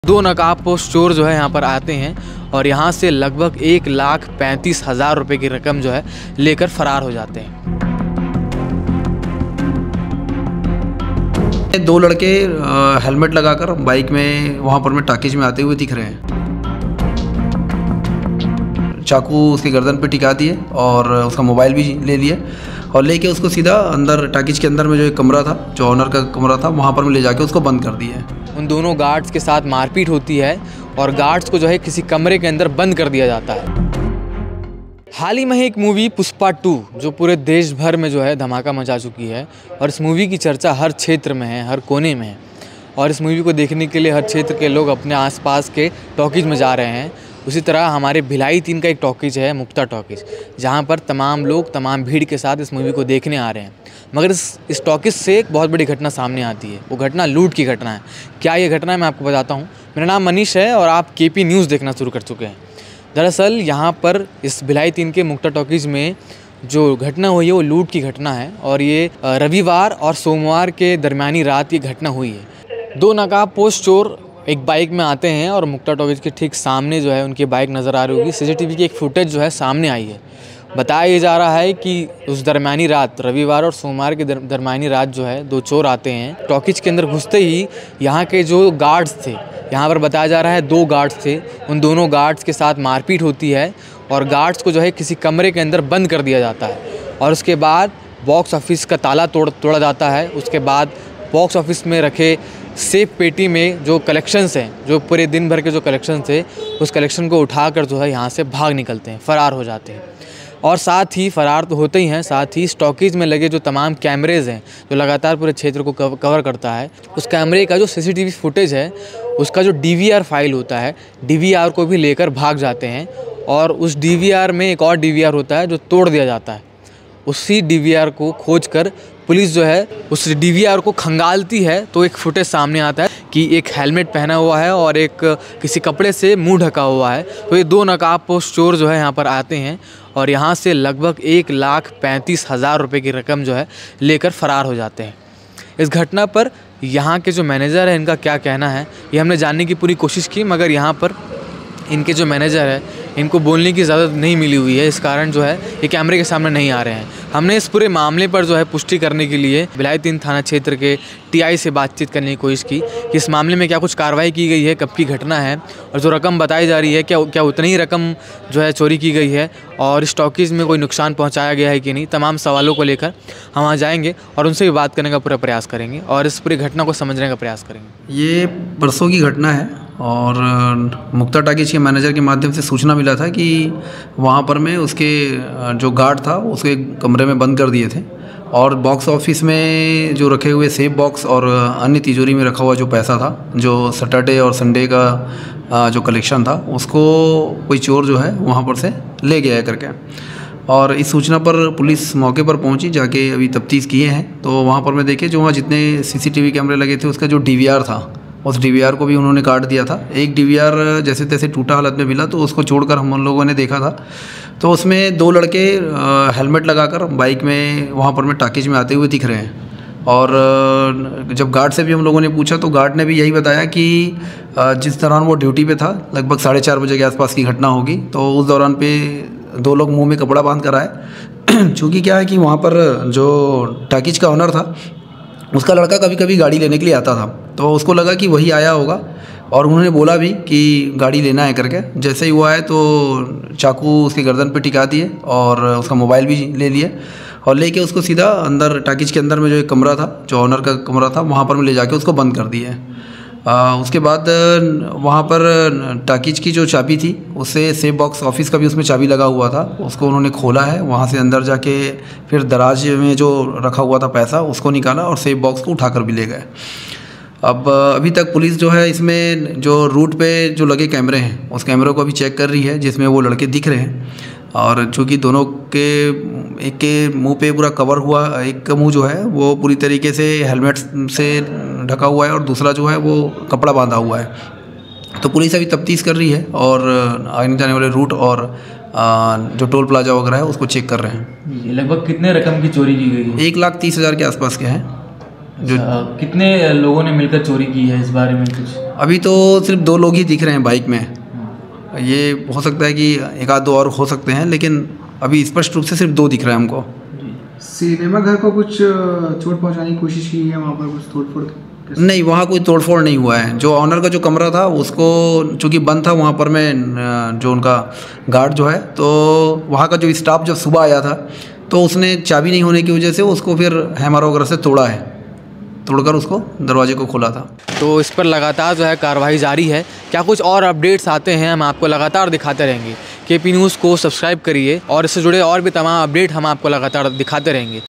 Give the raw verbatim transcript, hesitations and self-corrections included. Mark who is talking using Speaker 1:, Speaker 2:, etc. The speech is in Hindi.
Speaker 1: दो नकाबपोश चोर जो है यहाँ पर आते हैं और यहाँ से लगभग एक लाख पैंतीस हज़ार रुपये की रकम जो है लेकर फरार हो जाते हैं।
Speaker 2: दो लड़के हेलमेट लगाकर बाइक में वहाँ पर में टाकीज में आते हुए दिख रहे हैं। चाकू उसके गर्दन पे टिका दिए और उसका मोबाइल भी ले लिए और लेके उसको सीधा अंदर टाकीज के अंदर में जो एक कमरा था, जो ऑनर का कमरा था, वहाँ पर में ले जाके उसको बंद कर दिए।
Speaker 1: उन दोनों गार्ड्स के साथ मारपीट होती है और गार्ड्स को जो है किसी कमरे के अंदर बंद कर दिया जाता है। हाल ही में एक मूवी पुष्पा टू जो पूरे देश भर में जो है धमाका मचा चुकी है और इस मूवी की चर्चा हर क्षेत्र में है, हर कोने में है और इस मूवी को देखने के लिए हर क्षेत्र के लोग अपने आसपास के टॉकीज में जा रहे हैं। उसी तरह हमारे भिलाई तीन का एक टॉकीज है, मुक्ता टॉकीज, जहाँ पर तमाम लोग तमाम भीड़ के साथ इस मूवी को देखने आ रहे हैं। मगर इस इस टॉकीज से एक बहुत बड़ी घटना सामने आती है। वो घटना लूट की घटना है। क्या ये घटना है मैं आपको बताता हूँ। मेरा नाम मनीष है और आप के पी न्यूज़ देखना शुरू कर चुके हैं। दरअसल यहाँ पर इस भिलाई तीन के मुक्ता टॉकीज में जो घटना हुई है वो लूट की घटना है और ये रविवार और सोमवार के दरमियानी रात ये घटना हुई है। दो नकाबपोश चोर एक बाइक में आते हैं और मुक्ता टॉकीज के ठीक सामने जो है उनकी बाइक नज़र आ रही होगी। सीसीटीवी की एक फुटेज जो है सामने आई है। बताया जा रहा है कि उस दरमियानी रात, रविवार और सोमवार के दरमियानी रात जो है दो चोर आते हैं। टॉकीज के अंदर घुसते ही यहाँ के जो गार्ड्स थे, यहाँ पर बताया जा रहा है दो गार्ड्स थे, उन दोनों गार्ड्स के साथ मारपीट होती है और गार्ड्स को जो है किसी कमरे के अंदर बंद कर दिया जाता है और उसके बाद बॉक्स ऑफिस का ताला तोड़ तोड़ा जाता है। उसके बाद बॉक्स ऑफिस में रखे सेफ पेटी में जो कलेक्शंस हैं, जो पूरे दिन भर के जो कलेक्शंस थे, उस कलेक्शन को उठाकर जो है यहाँ से भाग निकलते हैं, फ़रार हो जाते हैं। और साथ ही फ़रार तो होते ही हैं, साथ ही स्टॉकीज में लगे जो तमाम कैमरेज़ हैं जो लगातार पूरे क्षेत्र को कवर करता है, उस कैमरे का जो सीसीटीवी फुटेज है उसका जो डीवीआर फाइल होता है, डीवीआर को भी लेकर भाग जाते हैं और उस डीवीआर में एक और डीवीआर होता है जो तोड़ दिया जाता है। उसी डीवीआर को खोजकर पुलिस जो है उस डीवीआर को खंगालती है तो एक फुटेज सामने आता है कि एक हेलमेट पहना हुआ है और एक किसी कपड़े से मुंह ढका हुआ है। तो ये दो नकाबपोश चोर जो है यहाँ पर आते हैं और यहाँ से लगभग एक लाख पैंतीस हज़ार रुपये की रकम जो है लेकर फ़रार हो जाते हैं। इस घटना पर यहाँ के जो मैनेजर है इनका क्या कहना है ये हमने जानने की पूरी कोशिश की, मगर यहाँ पर इनके जो मैनेजर है इनको बोलने की इजाज़त नहीं मिली हुई है। इस कारण जो है ये कैमरे के सामने नहीं आ रहे हैं। हमने इस पूरे मामले पर जो है पुष्टि करने के लिए भिलाई तीन थाना क्षेत्र के टीआई से बातचीत करने की कोशिश की कि इस मामले में क्या कुछ कार्रवाई की गई है, कब की घटना है और जो रकम बताई जा रही है क्या क्या उतनी ही रकम जो है चोरी की गई है और इस टॉकीज़ में कोई नुकसान पहुँचाया गया है कि नहीं। तमाम सवालों को लेकर हम वहाँ जाएँगे और उनसे भी बात करने का पूरा प्रयास करेंगे और इस पूरी घटना को समझने का प्रयास करेंगे।
Speaker 2: ये परसों की घटना है और मुक्ता टाकीज के मैनेजर के माध्यम से सूचना मिला था कि वहाँ पर में उसके जो गार्ड था उसके कमरे में बंद कर दिए थे और बॉक्स ऑफिस में जो रखे हुए सेफ बॉक्स और अन्य तिजोरी में रखा हुआ जो पैसा था, जो सैटरडे और संडे का जो कलेक्शन था, उसको कोई चोर जो है वहाँ पर से ले गया है करके। और इस सूचना पर पुलिस मौके पर पहुंची, जाके अभी तफ्तीश किए हैं। तो वहाँ पर मैं देखे जो वहाँ जितने सीसीटीवी कैमरे लगे थे उसका जो डीवीआर था उस डीवीआर को भी उन्होंने काट दिया था। एक डीवीआर जैसे तैसे टूटा हालत में मिला तो उसको छोड़कर हम उन लोगों ने देखा था तो उसमें दो लड़के हेलमेट लगाकर बाइक में वहाँ पर में टाकीज में आते हुए दिख रहे हैं। और जब गार्ड से भी हम लोगों ने पूछा तो गार्ड ने भी यही बताया कि जिस दौरान वो ड्यूटी पे था, लगभग साढ़े चार बजे के आसपास की घटना होगी, तो उस दौरान पे दो लोग मुँह में कपड़ा बांध कर आए। चूँकि क्या है कि वहाँ पर जो टाकीज का ऑनर था उसका लड़का कभी कभी गाड़ी लेने के लिए आता था, तो उसको लगा कि वही आया होगा और उन्होंने बोला भी कि गाड़ी लेना है करके। जैसे ही वो आए तो चाकू उसके गर्दन पे टिका दिए और उसका मोबाइल भी ले लिए और लेके उसको सीधा अंदर टाकीज के अंदर में जो एक कमरा था, जो ऑनर का कमरा था, वहाँ पर ले जाके उसको बंद कर दिए। आ, उसके बाद वहाँ पर टाकीज की जो चाबी थी उससे सेफ बॉक्स ऑफिस का भी उसमें चाबी लगा हुआ था, उसको उन्होंने खोला है। वहाँ से अंदर जाके फिर दराज में जो रखा हुआ था पैसा उसको निकाला और सेफ बॉक्स को उठाकर भी ले गए। अब अभी तक पुलिस जो है इसमें जो रूट पे जो लगे कैमरे हैं उस कैमरे को अभी चेक कर रही है, जिसमें वो लड़के दिख रहे हैं। और चूँकि दोनों के एक के मुंह पे पूरा कवर हुआ, एक का मुंह जो है वो पूरी तरीके से हेलमेट से ढका हुआ है और दूसरा जो है वो कपड़ा बांधा हुआ है, तो पुलिस अभी तफ्तीश कर रही है और आने जाने वाले रूट और जो टोल प्लाजा वगैरह है उसको चेक कर रहे हैं।
Speaker 1: लगभग कितने रकम की चोरी की गई है?
Speaker 2: एक लाख तीस हज़ार के आसपास के हैं। जो
Speaker 1: कितने लोगों ने मिलकर चोरी की है, इस बारे में कुछ?
Speaker 2: अभी तो सिर्फ दो लोग ही दिख रहे हैं बाइक में। ये हो सकता है कि एक आध दो और हो सकते हैं, लेकिन अभी स्पष्ट रूप से सिर्फ दो दिख रहे हैं हमको।
Speaker 3: सिनेमा घर को कुछ चोट पहुंचाने की कोशिश की है, वहाँ पर कुछ तोड़फोड़?
Speaker 2: नहीं, वहाँ कोई तोड़फोड़ नहीं हुआ है। जो ऑनर का जो कमरा था उसको चूँकि बंद था, वहाँ पर मैं जो उनका गार्ड जो है, तो वहाँ का जो स्टाफ जब सुबह आया था तो उसने चाबी नहीं होने की वजह से उसको फिर हैमर वगैरह से तोड़ा है, तोड़कर उसको दरवाजे को खोला था।
Speaker 1: तो इस पर लगातार जो है कार्रवाई जारी है। क्या कुछ और अपडेट्स आते हैं हम आपको लगातार दिखाते रहेंगे। के पी न्यूज़ को सब्सक्राइब करिए और इससे जुड़े और भी तमाम अपडेट हम आपको लगातार दिखाते रहेंगे।